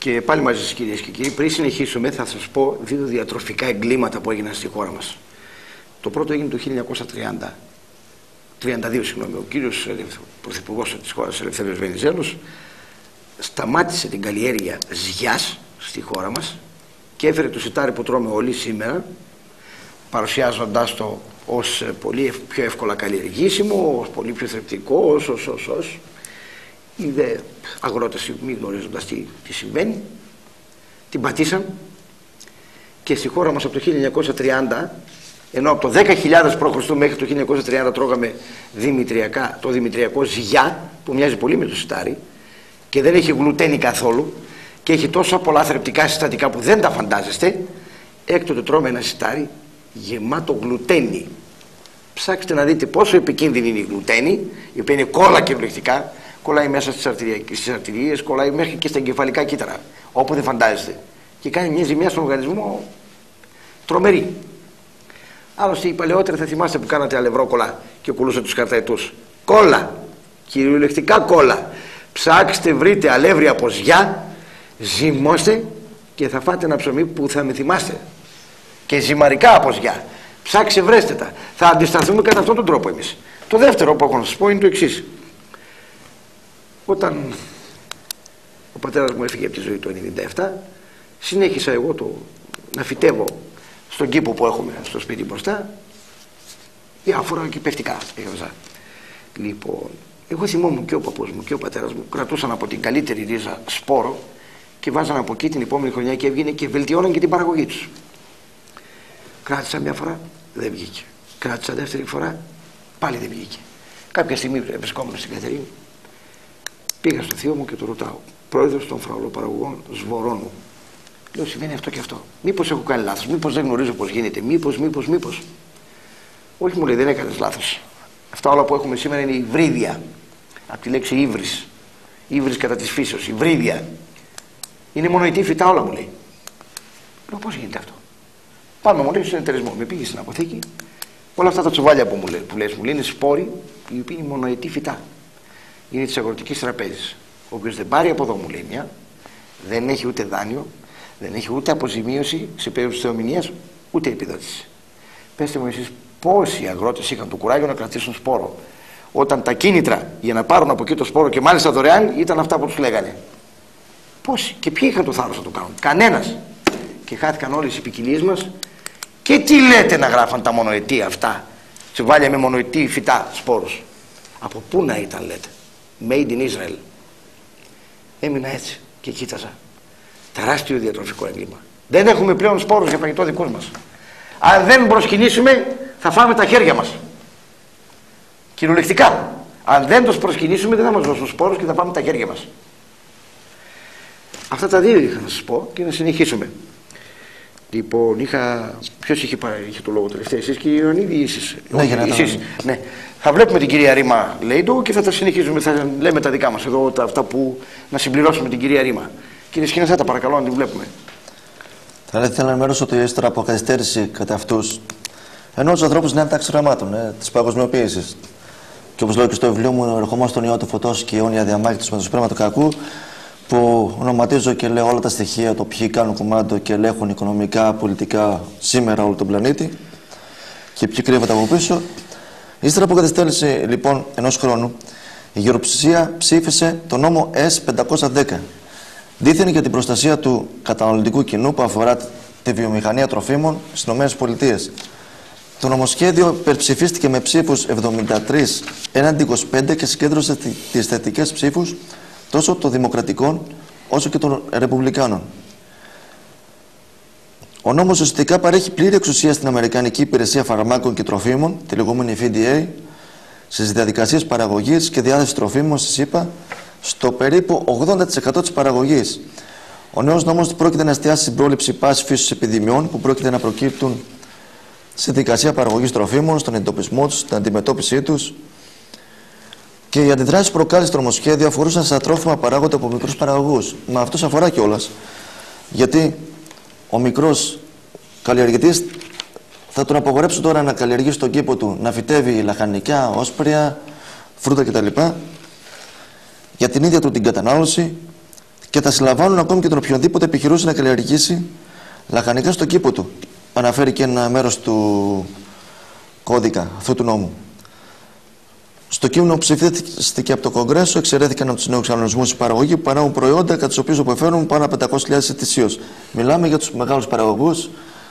Και πάλι μαζί σας, κυρίες και κύριοι, πριν συνεχίσουμε, θα σας πω δύο διατροφικά εγκλήματα που έγιναν στη χώρα μας. Το πρώτο έγινε το 1932, συγγνώμη. Ο κύριος πρωθυπουργός της χώρας, Ελευθέριος Βενιζέλος, σταμάτησε την καλλιέργεια ζυγιάς στη χώρα μας και έφερε το σιτάρι που τρώμε όλοι σήμερα, παρουσιάζοντάς το ως πολύ πιο εύκολα καλλιεργήσιμο, ως πολύ πιο θρεπτικό, ως. Οι δε αγρότες, μη γνωρίζοντας τι συμβαίνει, την πατήσαν και στη χώρα μας από το 1930, ενώ από το 10.000 π.Χ. μέχρι το 1930 τρώγαμε το δημητριακό ζυγιά, που μοιάζει πολύ με το σιτάρι και δεν έχει γλουτένι καθόλου και έχει τόσα πολλά θρεπτικά συστατικά που δεν τα φαντάζεστε, έκτοτε τρώμε ένα σιτάρι γεμάτο γλουτένι. Ψάξτε να δείτε πόσο επικίνδυνη είναι η γλουτένη, η οποία είναι κόλλα κυριολεκτικά, κολλάει μέσα στις αρτηρίες, κολλάει μέχρι και στα εγκεφαλικά κύτταρα, όπου δεν φαντάζεστε. Και κάνει μια ζημιά στον οργανισμό τρομερή. Άλλωστε, οι παλαιότεροι θα θυμάστε που κάνατε αλευρόκολλα και κουλούσατε τους καρταϊτούς. Κόλλα, κυριολεκτικά κόλλα. Ψάξτε, βρείτε αλεύρι από ζυγιά, ζυμώστε και θα φάτε ένα ψωμί που θα με θυμάστε. Και ζυμαρικά από ζυγιά. Ψάξτε, βρέστε τα. Θα αντισταθούμε κατά αυτόν τον τρόπο εμείς. Το δεύτερο που έχω να σας πω είναι το εξής. Όταν ο πατέρας μου έφυγε από τη ζωή το 1997, συνέχισα εγώ να φυτεύω στον κήπο που έχουμε στο σπίτι μπροστά διάφορα κυπευτικά. Λοιπόν, εγώ θυμόμουν και ο παππούς μου και ο πατέρας μου κρατούσαν από την καλύτερη ρίζα σπόρο και βάζαν από εκεί την επόμενη χρονιά και έβγαινε και βελτιώναν και την παραγωγή τους. Κράτησα μια φορά, δεν βγήκε. Κράτησα δεύτερη φορά, πάλι δεν βγήκε. Κάποια στιγμή βρισκόμουν στην Κατερίνη. Πήγα στο θείο μου και το ρωτάω, πρόεδρος των φραουλοπαραγωγών Σβορώνου. Λέω, συμβαίνει αυτό και αυτό. Μήπως έχω κάνει λάθος, μήπως δεν γνωρίζω πώς γίνεται, μήπως. Όχι, μου λέει, δεν έκανες λάθος. Αυτά όλα που έχουμε σήμερα είναι υβρίδια. Από τη λέξη ύβρις. Ύβρις κατά της φύσεως, υβρίδια. Είναι μονοετή φυτά όλα, μου λέει. Λέω, πώς γίνεται αυτό. Πάμε, μου λέει, στον εταιρισμό. Με πήγε στην αποθήκη. Όλα αυτά τα τσουβάλια που μου λες, είναι σπόροι, οι οποίοι είναι μονοετή φυτά. Είναι της αγροτικής τραπέζης. Όποιος δεν πάρει από εδώ, μου λέει μια, δεν έχει ούτε δάνειο, δεν έχει ούτε αποζημίωση σε περίπτωση θεομηνίας, ούτε επιδότηση. Πέστε μου εσείς πόσοι αγρότες είχαν το κουράγιο να κρατήσουν σπόρο, όταν τα κίνητρα για να πάρουν από εκεί το σπόρο και μάλιστα δωρεάν ήταν αυτά που τους λέγανε. Πόσοι και ποιοι είχαν το θάρρος να το κάνουν? Κανένας. Και χάθηκαν όλες οι ποικιλίες μας. Και τι λέτε να γράφαν τα μονοετή αυτά, τσουβάλια με μονοετή φυτά σπόρους? Από πού να ήταν, λέτε? Made in Israel. Έμεινα έτσι και κοίταζα. Τεράστιο διατροφικό έγκλημα. Δεν έχουμε πλέον σπόρους για φαγητό δικούς μας. Αν δεν προσκυνήσουμε, θα φάμε τα χέρια μας. Κυριολεκτικά. Αν δεν τους προσκυνήσουμε, δεν θα μας δώσουν σπόρους και θα φάμε τα χέρια μας. Αυτά τα δύο είχα να σας πω και να συνεχίσουμε. Λοιπόν, ποιος είχε το λόγο τελευταία, εσείς και η Ιωαννίδη ή εσείς? Ναι, ναι. Θα βλέπουμε την κυρία Ρίμα, λέει το, και θα τα συνεχίσουμε, θα λέμε τα δικά μας εδώ, αυτά που να συμπληρώσουμε την κυρία Ρίμα. Κύριε σκηνοθέτα, παρακαλώ να την βλέπουμε. Θα ήθελα να ενημερώσω ότι ύστερα από καθυστέρηση κατά αυτούς, ενώ τους ανθρώπους νέα τάξη γραμμάτων της παγκοσμιοποίησης, και όπως λέω και στο βιβλίο μου, ερχόμαστε στον ιό του φωτός και η αιώνια διαμάχη του με το σπέρμα του κακού, που ονοματίζω και λέω όλα τα στοιχεία, το ποιοι κάνουν κουμάντο και ελέγχουν οικονομικά, πολιτικά σήμερα όλο τον πλανήτη και ποιοι κρύβονται από πίσω. Ύστερα από καθυστέρηση λοιπόν ενός χρόνου, η γεωροψηφία ψήφισε το νόμο S510, δίθεν για την προστασία του καταναλωτικού κοινού που αφορά τη βιομηχανία τροφίμων στις ΗΠΑ. Το νομοσχέδιο υπερψηφίστηκε με ψήφους 73 έναντι 25 και συγκέντρωσε τις θετικές ψήφους τόσο των Δημοκρατικών όσο και των Ρεπουμπλικάνων. Ο νόμος ουσιαστικά παρέχει πλήρη εξουσία στην Αμερικανική Υπηρεσία Φαρμάκων και Τροφίμων, τη λεγόμενη FDA, στις διαδικασίες παραγωγής και διάθεσης τροφίμων στις ΗΠΑ, στο περίπου 80% της παραγωγής. Ο νέος νόμος πρόκειται να εστιάσει στην πρόληψη πάσης φύσης επιδημιών που πρόκειται να προκύπτουν στη δικασία παραγωγής τροφίμων, στον εντοπισμό τους, στην αντιμετώπιση τους. Και οι αντιδράσεις που προκάλεσε το νομοσχέδιο αφορούσαν στα τρόφιμα παράγονται από μικρούς παραγωγούς. Μα αυτό αφορά κιόλας. Γιατί ο μικρός καλλιεργητής θα τον απογορέψουν τώρα να καλλιεργήσει στον κήπο του, να φυτεύει λαχανικά, όσπρια, φρούτα κτλ. Για την ίδια του την κατανάλωση και θα συλλαμβάνουν ακόμη και τον οποιονδήποτε επιχειρούσε να καλλιεργήσει λαχανικά στον κήπο του. Αναφέρει και ένα μέρος του κώδικα αυτού του νόμου. Στο κείμενο που ψηφίστηκε από το Κογκρέσο, εξαιρέθηκαν από τους νέους κανονισμούς οι παραγωγοί που παράγουν προϊόντα κατά τους οποίους αποφέρουν πάνω από 500.000 ετησίως. Μιλάμε για τους μεγάλους παραγωγούς,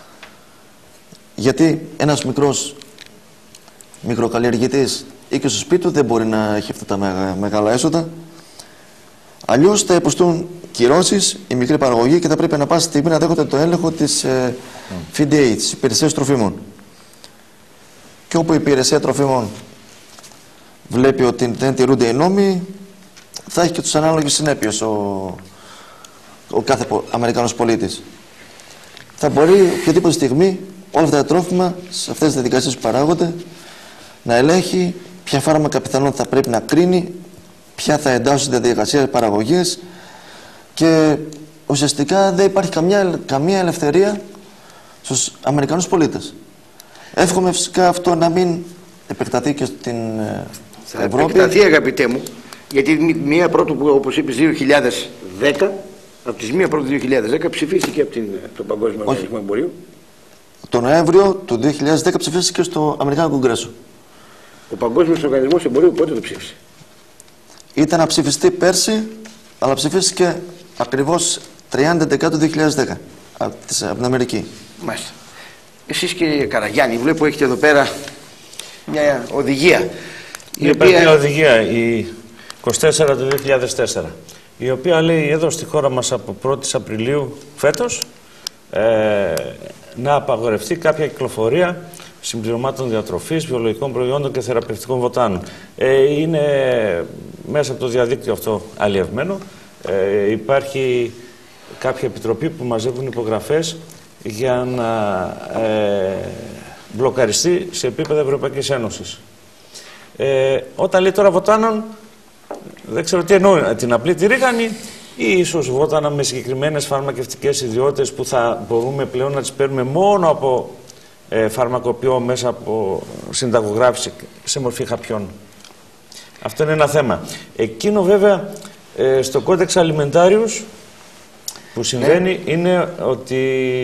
γιατί ένας μικροκαλλιεργητής ή και στο σπίτι του δεν μπορεί να έχει αυτά τα μεγάλα έσοδα. Αλλιώς θα υποστούν κυρώσεις οι μικροί παραγωγοί και θα πρέπει να πάση στιγμή να δέχονται το έλεγχο της FDA, της Υπηρεσίας Τροφίμων. Και όπου η Υπηρεσία Τροφίμων βλέπει ότι δεν τηρούνται οι νόμοι, θα έχει και τους ανάλογες συνέπειες ο κάθε Αμερικανός πολίτης. Θα μπορεί οποιαδήποτε στιγμή όλα αυτά τα τρόφιμα, σε αυτές τις διαδικασίες που παράγονται, να ελέγχει ποια φάρμακα πιθανόν θα πρέπει να κρίνει, ποια θα εντάσσουν στη διαδικασία παραγωγής και ουσιαστικά δεν υπάρχει καμία ελευθερία στους Αμερικανούς πολίτες. Εύχομαι φυσικά αυτό να μην επεκταθεί και στην θα Ευρώπη. επεκταθεί, αγαπητέ μου, γιατί μία πρώτου που, όπως είπες, 2010, από τις 1 πρώτου 2010 ψηφίστηκε από το Παγκόσμιο Οργανισμό Εμπορίου. Το Νοέμβριο του 2010 ψηφίστηκε στο Αμερικάνικο Κογκρέσο. Ο Παγκόσμιος Οργανισμός Εμπορίου πότε το ψήφισε? Ήταν να ψηφιστεί πέρσι, αλλά ψηφίστηκε ακριβώς 30 Δεκάτου 2010 από την Αμερική. Μάλιστα. Εσείς, κύριε Καραγιάννη, βλέπω έχετε εδώ πέρα μια οδηγία. Υπάρχει μια οδηγία, η 24 του 2004, η οποία λέει εδώ στη χώρα μας από 1η Απριλίου φέτος να απαγορευτεί κάποια κυκλοφορία συμπληρωμάτων διατροφής, βιολογικών προϊόντων και θεραπευτικών βοτάνων. Είναι μέσα από το διαδίκτυο αυτό αλλιευμένο. Υπάρχει κάποια επιτροπή που μαζεύουν υπογραφές για να μπλοκαριστεί σε επίπεδο Ευρωπαϊκής Ένωσης. Όταν λέει τώρα βοτάνων, δεν ξέρω τι εννοεί, την απλή τη ρίγανη ή ίσως βότανα με συγκεκριμένες φαρμακευτικές ιδιότητες που θα μπορούμε πλέον να τις παίρνουμε μόνο από φαρμακοποιό μέσα από συνταγογράφηση σε μορφή χαπιών. Αυτό είναι ένα θέμα. Εκείνο βέβαια στο Κόντεξ Αλιμεντάριους που συμβαίνει είναι ότι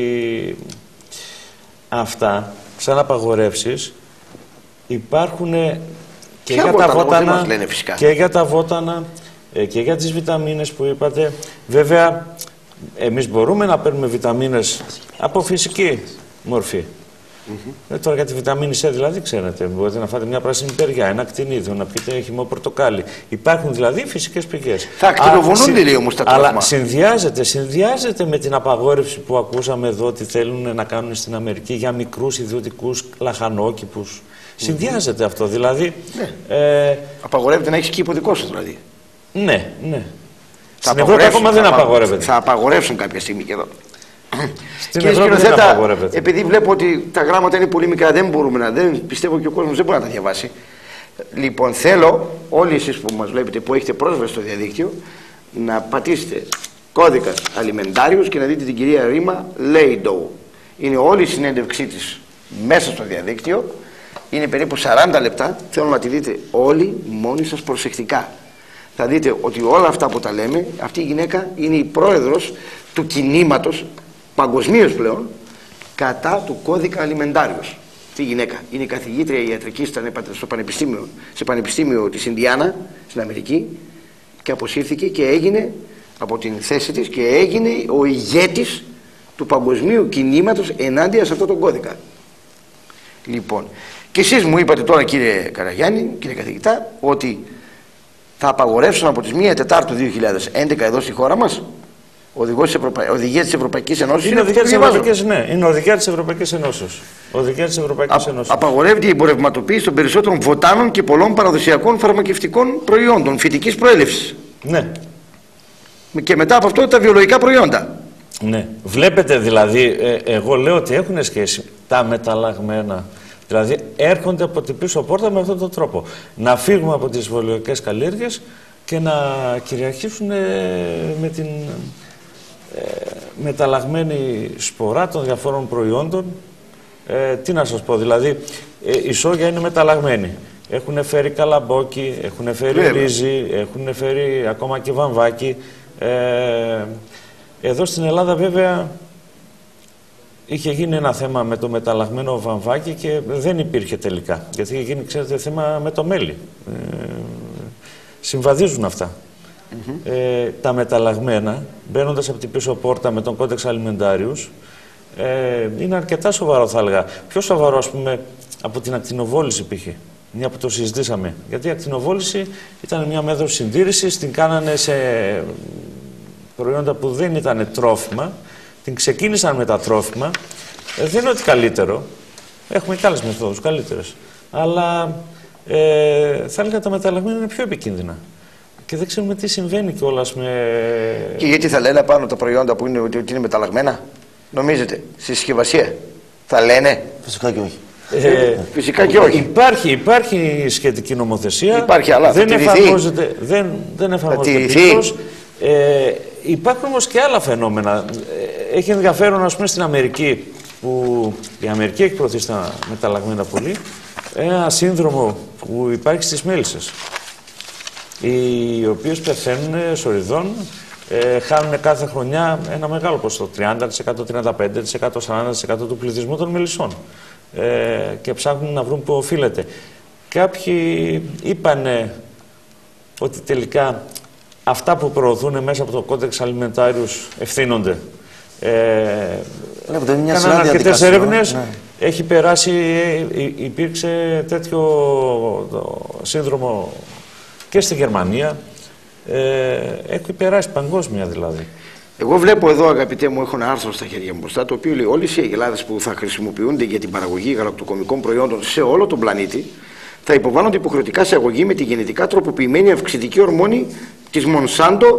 αυτά σαν απαγορεύσεις υπάρχουν και για τα βότανα και για τα βότανα και για τις βιταμίνες που είπατε. Βέβαια εμείς μπορούμε να παίρνουμε βιταμίνες από φυσική μορφή. Τώρα για τη βιταμίνη C δηλαδή, ξέρετε, μπορείτε να φάτε μια πράσινη περιά, ένα ακτινίδιο, να πείτε χυμό πορτοκάλι. Υπάρχουν δηλαδή φυσικές πηγές. Θα ακτινοβολούνται λέει όμως τα τρόφιμα. Αλλά συνδυάζεται με την απαγόρευση που ακούσαμε εδώ ότι θέλουν να κάνουν στην Αμερική για μικρούς ιδιωτικούς λαχανόκηπους. Συνδυάζεται αυτό δηλαδή. Ναι. Απαγορεύεται να έχεις κήπο δικό σου δηλαδή. Ναι, ναι. Στην Ευρώπη ακόμα δεν απαγορεύεται. Θα απαγορεύσουν κάποια στιγμή και εδώ. Στην Ευρώπη δεν απαγορεύεται. Επειδή βλέπω ότι τα γράμματα είναι πολύ μικρά, δεν πιστεύω και ο κόσμος δεν μπορεί να τα διαβάσει. Λοιπόν, θέλω όλοι εσείς που μας βλέπετε, που έχετε πρόσβαση στο διαδίκτυο, να πατήσετε κώδικας Αλιμεντάριους και να δείτε την κυρία Ρίμα Λέιντο. Είναι όλη η συνέντευξή της μέσα στο διαδίκτυο. Είναι περίπου 40 λεπτά. Θέλω να τη δείτε όλοι μόνοι σας προσεκτικά. Θα δείτε ότι όλα αυτά που τα λέμε, αυτή η γυναίκα είναι η πρόεδρος του κινήματος παγκοσμίως πλέον κατά του κώδικα Αλιμεντάριους. Αυτή η γυναίκα είναι καθηγήτρια ιατρικής σε πανεπιστήμιο της Ινδιάνα στην Αμερική και αποσύρθηκε και έγινε από την θέση της και έγινε ο ηγέτης του παγκοσμίου κινήματος ενάντια σε αυτόν τον κώδικα. Λοιπόν, και εσείς μου είπατε τώρα, κύριε Καραγιάννη, κύριε καθηγητά, ότι θα απαγορεύσουν από τις 1 Τετάρτου 2011 εδώ στη χώρα μας οδηγία της Ευρωπαϊκής Ενώσης. Είναι οδηγία της Ευρωπαϊκής, ναι, είναι οδηγία της Ευρωπαϊκής Ενώσης. Οδηγία της Ευρωπαϊκής Ενώσης. Απαγορεύεται η εμπορευματοποίηση των περισσότερων βοτάνων και πολλών παραδοσιακών φαρμακευτικών προϊόντων φυτικής προέλευσης. Ναι. Και μετά από αυτό τα βιολογικά προϊόντα. Ναι. Βλέπετε δηλαδή, εγώ λέω ότι έχουν σχέση τα μεταλλαγμένα. Δηλαδή έρχονται από την πίσω πόρτα με αυτόν τον τρόπο. Να φύγουμε από τις βιολογικές καλλιέργειες και να κυριαρχήσουν με την μεταλλαγμένη σπορά των διαφόρων προϊόντων. Τι να σας πω, δηλαδή η σόγια είναι μεταλλαγμένη. Έχουν φέρει καλαμπόκι, έχουν φέρει ρύζι, έχουν φέρει ακόμα και βαμβάκι. Εδώ στην Ελλάδα βέβαια είχε γίνει ένα θέμα με το μεταλλαγμένο βαμβάκι και δεν υπήρχε τελικά. Γιατί είχε γίνει, ξέρετε, θέμα με το μέλι. Συμβαδίζουν αυτά. Τα μεταλλαγμένα, μπαίνοντας από την πίσω πόρτα με τον κόντεξ αλιμεντάριους, είναι αρκετά σοβαρό, θα έλεγα. Πιο σοβαρό, ας πούμε, από την ακτινοβόληση π.χ. Μια που το συζητήσαμε. Γιατί η ακτινοβόληση ήταν μια μέθοδος συντήρησης, την κάνανε σε προϊόντα που δεν ήταν τρόφιμα, την ξεκίνησαν με τα τρόφιμα. Δεν είναι ότι καλύτερο. Έχουμε και άλλες μεθόδους καλύτερες. Αλλά θα έλεγα τα μεταλλαγμένα είναι πιο επικίνδυνα. Και δεν ξέρουμε τι συμβαίνει κιόλας με. Και γιατί θα λένε πάνω τα προϊόντα που είναι, ότι είναι μεταλλαγμένα, νομίζετε, στη συσκευασία θα λένε? Φυσικά και όχι. Φυσικά και όχι. Υπάρχει σχετική νομοθεσία. Υπάρχει, αλλά δεν εφαρμόζεται πλήρως. Υπάρχουν όμως και άλλα φαινόμενα. Έχει ενδιαφέρον, ας πούμε, στην Αμερική, που η Αμερική έχει προωθήσει τα μεταλλαγμένα πολύ, ένα σύνδρομο που υπάρχει στις μέλισσες, οι οποίες πεθαίνουν σοριδών, χάνουν κάθε χρονιά ένα μεγάλο ποσοστό, 30%, 35%, 40% του πληθυσμού των μελισσών, και ψάχνουν να βρουν που οφείλεται. Κάποιοι είπανε ότι τελικά αυτά που προωθούν μέσα από το κόντεξ αλιμεντάριους ευθύνονται. Κάναν αρκετές έρευνες, ναι. Έχει περάσει, υπήρξε τέτοιο σύνδρομο και στη Γερμανία, έχει περάσει παγκόσμια δηλαδή. Εγώ βλέπω εδώ, αγαπητέ μου, έχω ένα άρθρο στα χέρια μου μπροστά, το οποίο λέει όλες οι αγελάδες που θα χρησιμοποιούνται για την παραγωγή γαλακτοκομικών προϊόντων σε όλο τον πλανήτη θα υποβάλλονται υποχρεωτικά σε αγωγή με τη γενετικά τροποποιημένη αυξητική ορμόνη της Monsanto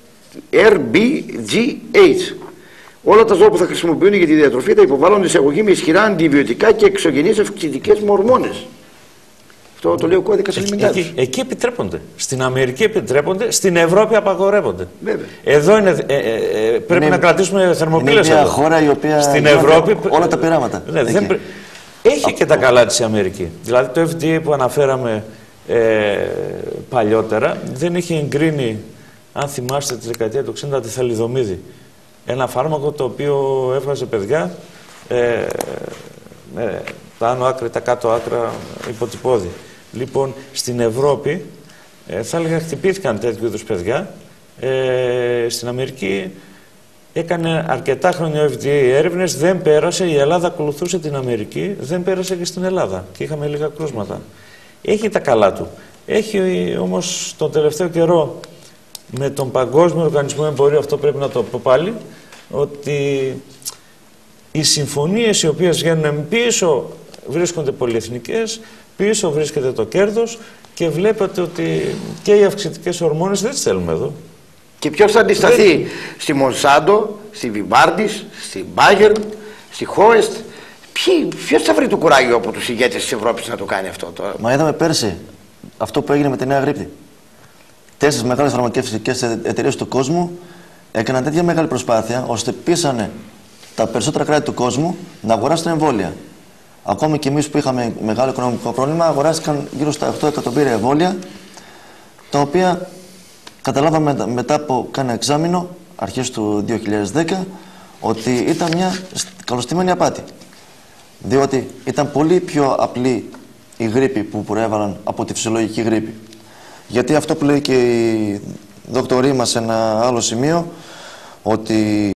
RBGH. Όλα τα ζώα που θα χρησιμοποιούνται για τη διατροφή θα υποβάλλονται σε αγωγή με ισχυρά αντιβιωτικά και εξωγενείς αυξητικές ορμόνες. Αυτό το λέει ο κώδικας αλιμεντάριους. Εκεί επιτρέπονται. Στην Αμερική επιτρέπονται, στην Ευρώπη απαγορεύονται. Βέβαια. Εδώ πρέπει να κρατήσουμε θερμοπύλες. Είναι μια χώρα η οποία στην Ευρώπη όλα τα πειράματα. Ναι, έχει και τα καλά της η Αμερική. Δηλαδή το FDA που αναφέραμε παλιότερα δεν είχε εγκρίνει, αν θυμάστε, τη δεκαετία του 60 τη θαλιδομίδη. Ένα φάρμακο το οποίο έβγαζε παιδιά τα άνω άκρα, τα κάτω άκρα υποτυπώδη. Λοιπόν, στην Ευρώπη θα έλεγα χτυπήθηκαν τέτοιου είδους παιδιά. Στην Αμερική έκανε αρκετά χρόνια ο FDA έρευνες, δεν πέρασε, η Ελλάδα ακολουθούσε την Αμερική, δεν πέρασε και στην Ελλάδα και είχαμε λίγα κρούσματα. Έχει τα καλά του. Έχει όμως τον τελευταίο καιρό με τον Παγκόσμιο Οργανισμό Εμπορίου, αυτό πρέπει να το πω πάλι, ότι οι συμφωνίες οι οποίες βγαίνουν πίσω βρίσκονται πολυεθνικές, πίσω βρίσκεται το κέρδος και βλέπετε ότι και οι αυξητικές ορμόνες δεν τις θέλουμε εδώ. Και ποιος θα αντισταθεί στη Μονσάντο, στη Βιμπάρντις, στη Μπάγερν, στη Χόεστ? Ποιος θα βρει το κουράγιο από τους ηγέτες της Ευρώπης να το κάνει αυτό τώρα? Μα είδαμε πέρσι αυτό που έγινε με τη Νέα Γρίπτη. 4 μεγάλες φαρμακευτικές εταιρείες του κόσμου έκαναν τέτοια μεγάλη προσπάθεια ώστε πείσανε τα περισσότερα κράτη του κόσμου να αγοράσουν εμβόλια. Ακόμη και εμείς που είχαμε μεγάλο οικονομικό πρόβλημα, αγοράστηκαν γύρω στα 8 εκατομμύρια εμβόλια, τα οποία καταλάβαμε μετά από κάνα εξάμηνο, αρχές του 2010, ότι ήταν μια καλωστημένη απάτη. Διότι ήταν πολύ πιο απλή η γρίπη που προέβαλαν από τη φυσιολογική γρίπη. Γιατί αυτό που λέει και η δοκτωρή μας σε ένα άλλο σημείο, ότι